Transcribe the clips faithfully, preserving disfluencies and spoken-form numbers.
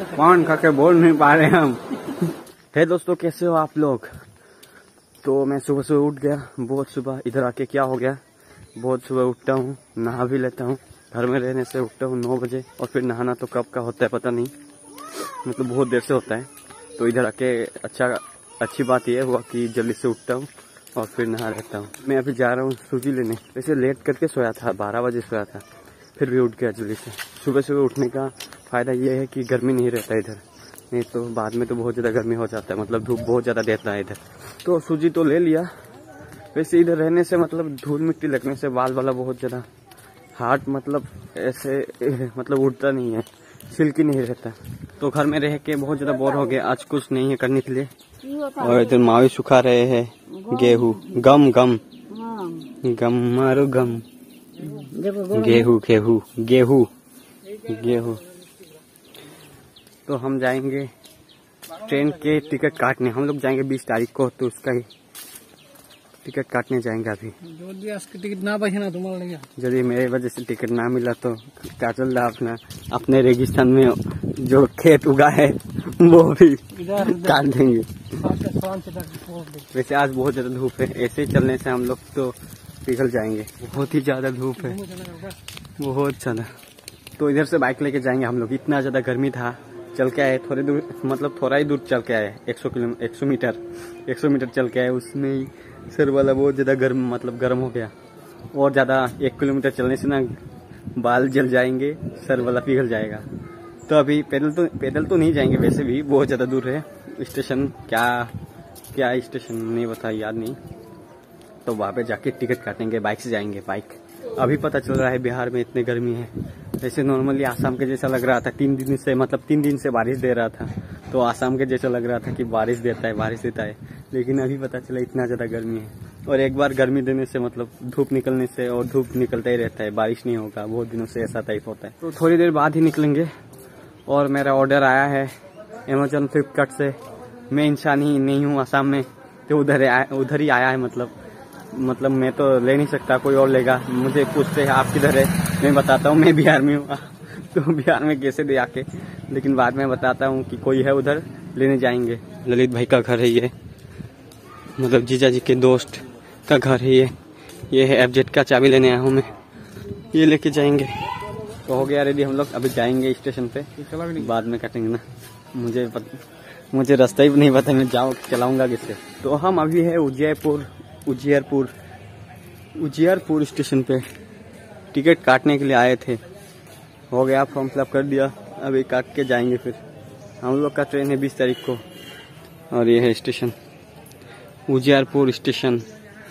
पान खा के बोल नहीं पा रहे हम। हे दोस्तों, कैसे हो आप लोग? तो मैं सुबह सुबह उठ गया, बहुत सुबह। इधर आके क्या हो गया, बहुत सुबह उठता हूँ, नहा भी लेता हूँ। घर में रहने से उठता हूँ नौ बजे, और फिर नहाना तो कब का होता है पता नहीं, मतलब बहुत देर से होता है। तो इधर आके अच्छा अच्छी बात यह हुआ कि जल्दी से उठता हूँ और फिर नहा रहता हूँ। मैं अभी जा रहा हूँ सूजी लेने। वैसे लेट करके सोया था, बारह बजे सोया था, फिर भी उठ गया जल्दी से। सुबह सुबह उठने का फ़ायदा ये है कि गर्मी नहीं रहता इधर, नहीं तो बाद में तो बहुत ज़्यादा गर्मी हो जाता है, मतलब धूप बहुत ज़्यादा देता है इधर। तो सूजी तो ले लिया। वैसे इधर रहने से मतलब धूल मिट्टी लगने से बाल वाला बहुत ज़्यादा हार्ड, मतलब ऐसे मतलब उठता नहीं है, सिल्की नहीं रहता। तो घर में रह के बहुत ज़्यादा बोर हो गया, आज कुछ नहीं है करने के लिए। और इधर मावी सुखा रहे हैं गेहूँ, गम गम गम मारो गम, गेहूँ गेहूँ गेहूँ गेहूँ। तो हम जाएंगे ट्रेन के टिकट काटने, हम लोग जाएंगे बीस तारीख को, तो उसका ही टिकट काटने जाएंगे अभी। टिकट ना बचे ना तुम्हारा, यदि मेरे वजह से टिकट ना मिला तो काजल दा अपना अपने रेगिस्तान में जो खेत उगा है वो भी काट देंगे। वैसे आज बहुत ज्यादा धूप है, ऐसे ही चलने से हम लोग तो पिघल जाएंगे, बहुत ही ज्यादा धूप है, बहुत ज्यादा। तो इधर से बाइक लेके जाएंगे हम लोग। इतना ज्यादा गर्मी था, चल के आए थोड़ी दूर, मतलब थोड़ा ही दूर चल के आए, एक सौ किलो एक सौ मीटर एक सौ मीटर चल के आए। उसमें ही सर वाला बहुत ज़्यादा गर्म, मतलब गर्म हो गया। और ज़्यादा एक किलोमीटर चलने से ना बाल जल जाएंगे, सर वाला पिघल जाएगा। तो अभी पैदल तो पैदल तो नहीं जाएंगे, वैसे भी बहुत ज़्यादा दूर है स्टेशन। क्या क्या स्टेशन नहीं बता, याद नहीं। तो वहाँ पे जाके टिकट काटेंगे, बाइक से जाएंगे। बाइक अभी पता चल रहा है बिहार में इतनी गर्मी है। वैसे नॉर्मली आसाम के जैसा लग रहा था, तीन दिन से मतलब तीन दिन से बारिश दे रहा था, तो आसाम के जैसा लग रहा था कि बारिश देता है बारिश देता है। लेकिन अभी पता चला इतना ज़्यादा गर्मी है। और एक बार गर्मी देने से मतलब धूप निकलने से, और धूप निकलता ही रहता है, बारिश नहीं होगा बहुत दिनों से, ऐसा टाइप होता है। तो थोड़ी देर बाद ही निकलेंगे। और मेरा ऑर्डर आया है अमेजोन फ्लिपकार्ट से। मैं इंसान ही नहीं हूँ आसाम में, तो उधर उधर ही आया है। मतलब मतलब मैं तो ले नहीं सकता, कोई और लेगा। मुझे पूछते हैं आप किधर है, मैं बताता हूँ मैं बिहार में हूँ। तो बिहार में कैसे दे आके, लेकिन बाद में बताता हूँ कि कोई है उधर, लेने जाएंगे। ललित भाई का घर है ये, मतलब जीजा जी के दोस्त का घर है ये। ये है एफ जेड का चाबी लेने आया हूँ मैं, ये लेके जाएंगे। तो हो गया रेडी हम लोग, अभी जाएंगे स्टेशन पे, बाद में काटेंगे ना। मुझे पत, मुझे रास्ता ही नहीं पता, मैं जाऊँ चलाऊँगा किससे। तो हम अभी है उज्जैपुर उज्जैरपुर उज्जैरपुर स्टेशन पे टिकट काटने के लिए आए थे। हो गया, फॉर्म फिलअप कर दिया, अभी काट के जाएंगे। फिर हम लोग का ट्रेन है बीस तारीख को। और ये है स्टेशन, उज्जैरपुर स्टेशन।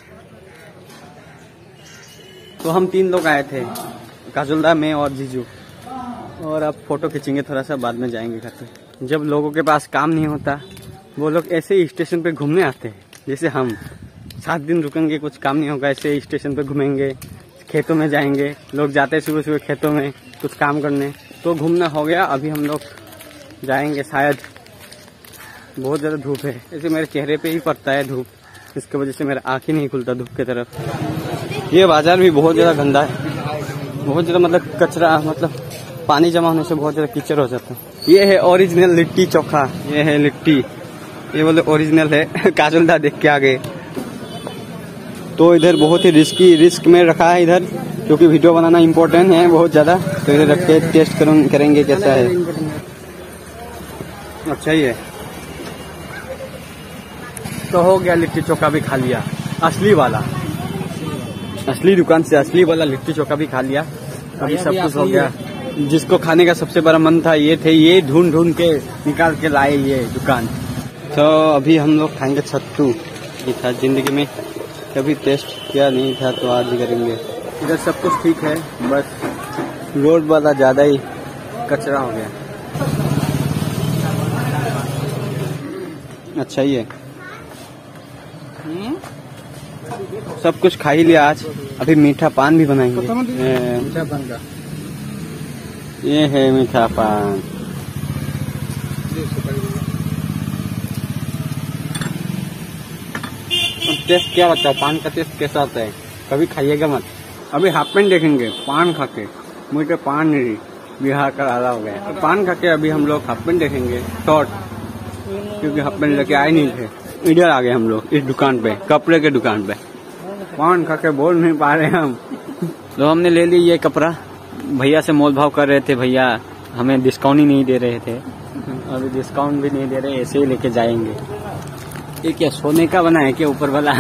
तो हम तीन लोग आए थे, काजुलदा, मैं और जीजू। और अब फोटो खींचेंगे थोड़ा सा, बाद में जाएंगे घर पे। जब लोगों के पास काम नहीं होता, वो लोग ऐसे ही स्टेशन पे घूमने आते हैं। जैसे हम सात दिन रुकेंगे, कुछ काम नहीं होगा, ऐसे स्टेशन पे घूमेंगे, खेतों में जाएंगे। लोग जाते हैं सुबह सुबह खेतों में कुछ काम करने। तो घूमना हो गया, अभी हम लोग जाएंगे शायद। बहुत ज़्यादा धूप है, ऐसे मेरे चेहरे पे ही पड़ता है धूप, इसकी वजह से मेरा आँख ही नहीं खुलता धूप की तरफ। ये बाजार भी बहुत ज़्यादा गंदा है, बहुत ज़्यादा मतलब कचरा, मतलब पानी जमा होने से बहुत ज़्यादा कीचड़ हो जाता है। ये है ओरिजिनल लिट्टी चोखा, ये है लिट्टी, ये बोले ओरिजिनल है। काजुलदा देख के आ गए। तो इधर बहुत ही रिस्की रिस्क में रखा है इधर, क्योंकि वीडियो बनाना इम्पोर्टेंट है बहुत ज़्यादा। तो इधर रख के टेस्ट करेंगे कैसा है। अच्छा ही है। तो हो गया, लिट्टी चोखा भी खा लिया, असली वाला, असली दुकान से असली वाला लिट्टी चोखा भी खा लिया। अभी सब कुछ हो गया। जिसको खाने का सबसे बड़ा मन था ये थे, ये ढूंढ ढूंढ के निकाल के लाए ये दुकान। तो अभी हम लोग खाएंगे सत्तू। ये था जिंदगी में कभी टेस्ट किया नहीं था, तो आज ही करेंगे। इधर सब कुछ ठीक है, बस रोड वाला ज़्यादा ही कचरा हो गया। अच्छा ही है, सब कुछ खा ही लिया आज। अभी मीठा पान भी बनाएंगे। मीठा पान का ये है मीठा पान। टेस्ट क्या लगता है, पान का टेस्ट कैसा आता है, कभी खाइएगा मत। अभी हाफ पैंट देखेंगे पान खा के, मुझे पान नहीं। बिहार का आला हो गया। तो पान खा के अभी हम लोग हाफ पैंट देखेंगे शॉर्ट, क्योंकि हाफ पैंट लेके आए नहीं थे। इधर आ गए हम लोग इस दुकान पे, कपड़े के दुकान पे। पान खा के बोल नहीं पा रहे हम। तो हमने ले ली ये कपड़ा, भैया से मोल भाव कर रहे थे, भैया हमें डिस्काउंट ही नहीं दे रहे थे। अभी डिस्काउंट भी नहीं दे रहे, ऐसे ही लेके जाएंगे। ये क्या सोने का बना है क्या ऊपर वाला?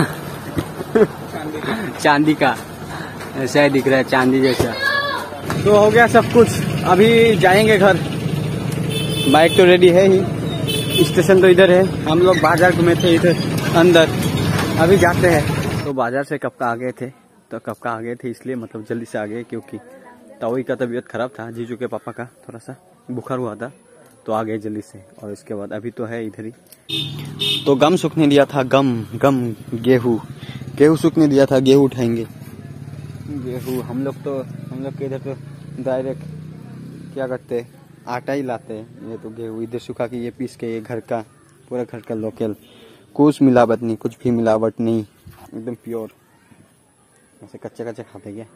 चांदी का, ऐसा ही दिख रहा है चांदी जैसा। तो हो गया सब कुछ, अभी जाएंगे घर। बाइक तो रेडी है ही, स्टेशन तो इधर है। हम लोग बाजार घूमे थे इधर अंदर, अभी जाते हैं। तो बाजार से कब का आ गए थे, तो कब का आ गए थे इसलिए मतलब जल्दी से आ गए, क्योंकि ताऊ का तबीयत खराब था, जीजू के पापा का थोड़ा सा बुखार हुआ था, तो आ गए जल्दी से। और इसके बाद अभी तो है इधर ही। तो गम सूखने दिया था, गम गम गेहूँ गेहूँ सूखने दिया था, गेहूँ उठाएंगे। गेहूँ हम लोग तो हम लोग के इधर तो डायरेक्ट क्या करते, आटा ही लाते हैं। ये तो गेहूँ इधर सुखा के ये पीस के, ये घर का पूरा घर का लोकल, कुछ मिलावट नहीं, कुछ भी मिलावट नहीं, एकदम प्योर। ऐसे कच्चे कच्चे खाते क्या,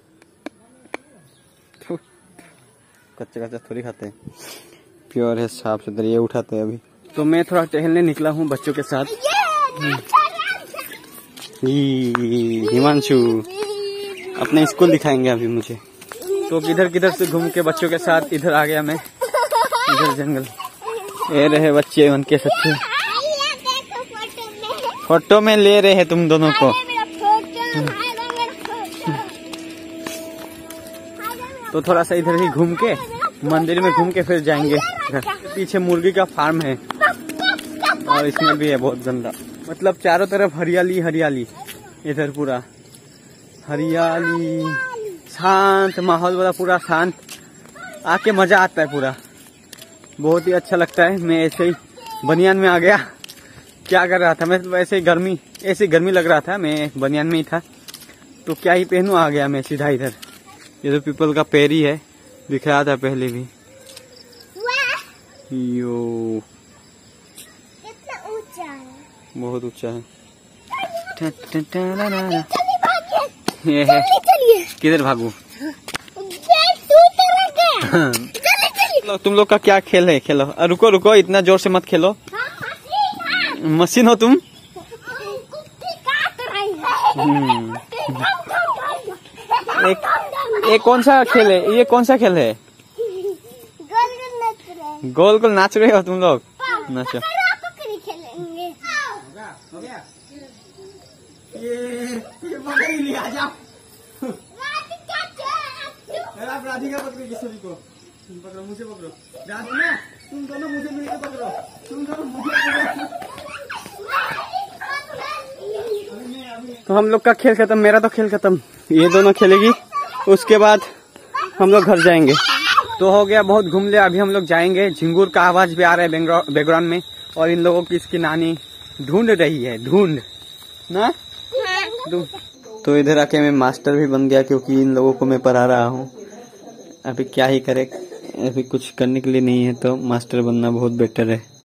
कच्चे कच्चे थोड़ी खाते हैं, प्योर है, साफ सुथरा। ये उठाते हैं अभी। तो मैं थोड़ा टहलने निकला हूँ बच्चों के साथ। हिमांशु अपने स्कूल दिखाएंगे अभी मुझे। तो किधर किधर से घूम के बच्चों के साथ इधर आ गया मैं, इधर जंगल। ये रहे बच्चे उनके सच्चे फोटो में ले रहे हैं तुम दोनों को। तो थोड़ा सा इधर ही घूम के मंदिर में घूम के फिर जाएंगे घर। पीछे मुर्गी का फार्म है और इसमें भी है बहुत गंदा, मतलब चारों तरफ हरियाली हरियाली, इधर पूरा हरियाली, शांत माहौल वाला, पूरा शांत, आके मजा आता है पूरा, बहुत ही अच्छा लगता है। मैं ऐसे ही बनियान में आ गया, क्या कर रहा था मैं, तो ऐसे ही गर्मी ऐसे गर्मी लग रहा था, मैं बनियान में ही था, तो क्या ही पहनूं, आ गया मैं सीधा इधर। ये तो पीपल का पेड़ ही है, दिख रहा था पहले भी। यो कितना ऊंचा है, बहुत ऊंचा है। ये है, किधर भागू? तुम लोग का क्या खेल है, खेलो। रुको रुको, इतना जोर से मत खेलो, मशीन हो तुम। एक, एक कौन सा खेल है ये, कौन सा खेल है? गोल गोल नाच रहे हो तुम लोग, नाचो। राधिका पकड़ो किसी को, तुम पकड़ो, मुझे पकड़ो, राधिका तुम दोनों मुझे मिलकर पकड़ो, तुम दोनों मुझे। तो हम लोग का खेल खत्म, मेरा तो खेल खत्म, ये दोनों खेलेगी, उसके बाद हम लोग घर जाएंगे। तो हो गया, बहुत घूम लिया, अभी हम लोग जाएंगे। झिंगुर का आवाज भी आ रहा है बैकग्राउंड में, और इन लोगों की इसकी नानी ढूंढ रही है, ढूंढ ना। तो इधर आके मैं मास्टर भी बन गया, क्योंकि इन लोगों को मैं पढ़ा रहा हूँ। अभी क्या ही करे, अभी कुछ करने के लिए नहीं है, तो मास्टर बनना बहुत बेटर है।